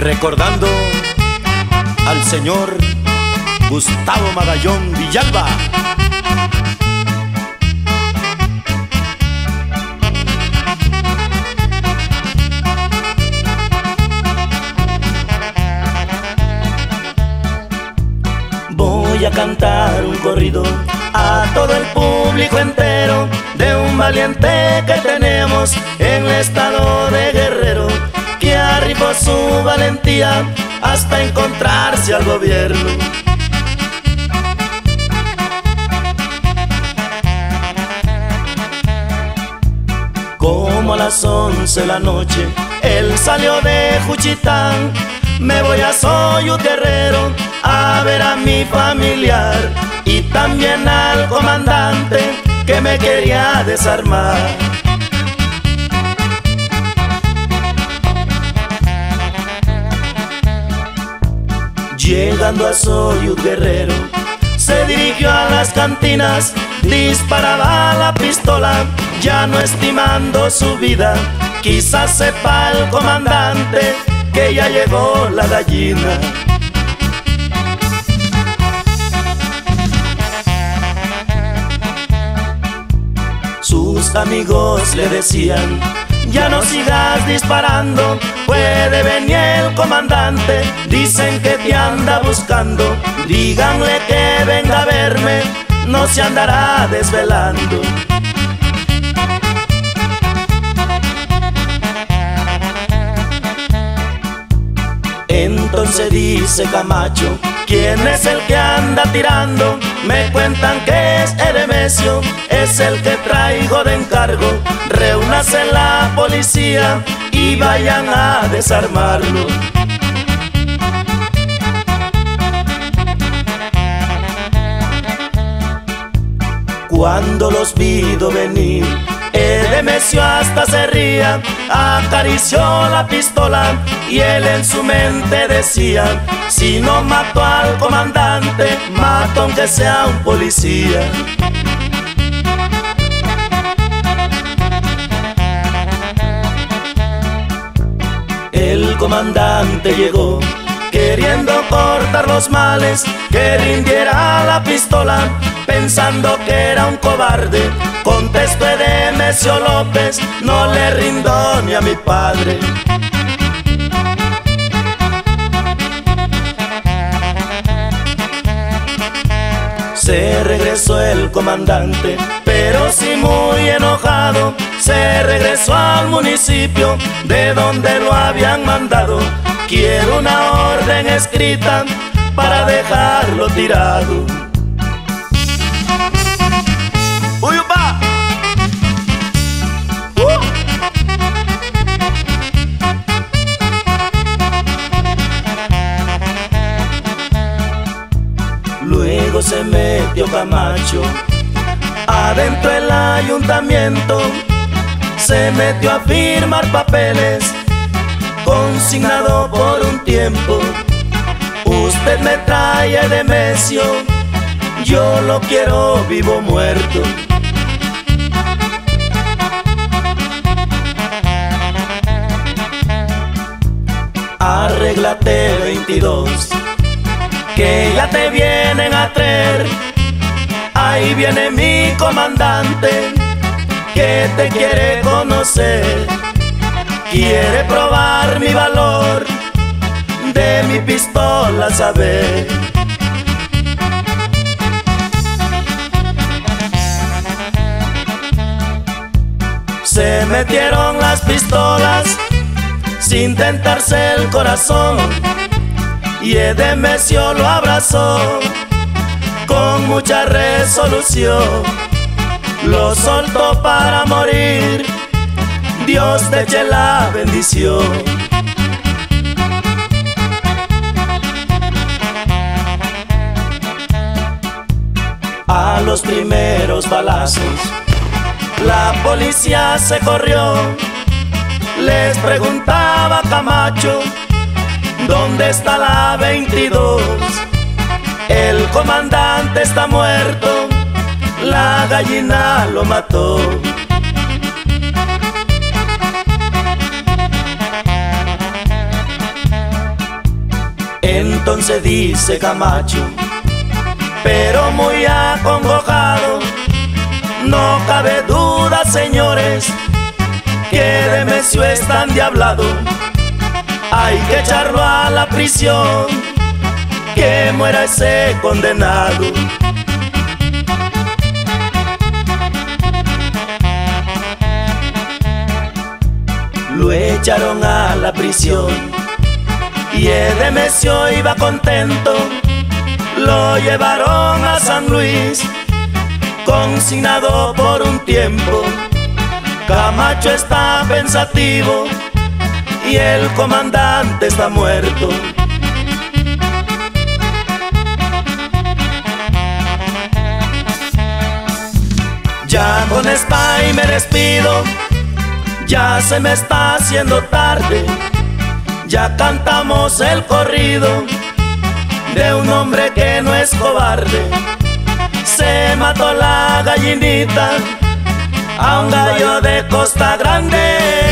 recordando al señor Gustavo Magallón Villalba. Voy a cantar un corrido a todo el público entero de un valiente que tenemos en el estado de Guerrero, que arribó su valentía hasta encontrarse al gobierno. Como a las 11 de la noche él salió de Juchitán. Me voy a Xochitl, Guerrero, a ver a mi familiar y también al comandante que me quería desarmar. Llegando a Xochitl, Guerrero, se dirigió a las cantinas, disparaba la pistola, ya no estimando su vida. Quizás sepa el comandante que ya llegó la gallina. Sus amigos le decían: ya no sigas disparando, puede venir el comandante, dicen que te anda buscando. Díganle que venga a verme, no se andará desvelando. Entonces dice Camacho: ¿quién es el que anda tirando? Me cuentan que es Heremesio, es el que traigo de encargo. Reúnase la policía y vayan a desarmarlo. Cuando los vido venir, Heremesio hasta se ría, acarició la pistola y él en su mente decía: si no mato al comandante, mato aunque sea un policía. El comandante llegó queriendo cortar los males, que rindiera la pistola, pensando que era un cobarde. Contestó Heremesio López: no le rindo ni a mi padre. Se regresó el comandante, pero sí muy enojado. Se regresó al municipio de donde lo habían mandado. Quiero una orden escrita para dejarlo tirado. ¡Uy, upa! Luego se metió Camacho adentro del ayuntamiento, se metió a firmar papeles, consignado por un tiempo. Usted me trae a Heremesio, yo lo quiero vivo o muerto. Arréglate 22, que ya te vienen a traer. Ahí viene mi comandante, que te quiere conocer. Quiere probar mi valor, de mi pistola saber. Se metieron las pistolas sin tentarse el corazón, y Heremesio lo abrazó con mucha resolución. Lo soltó para morir, Dios te eche la bendición. A los primeros balazos la policía se corrió. Les preguntaba Camacho: ¿dónde está la 22? El comandante está muerto, la gallina lo mató. Entonces dice Camacho, pero muy acongojado: no cabe duda, señores, que Demesio es tan diablado. Hay que echarlo a la prisión, que muera ese condenado. Lo echaron a la prisión y Demesio iba contento. Lo llevaron a San Luis, consignado por un tiempo. Camacho está pensativo y el comandante está muerto. Ya con esta y me despido, ya se me está haciendo tarde. Ya cantamos el corrido de un hombre que no es cobarde. Se mató la gallinita a un gallo de Costa Grande.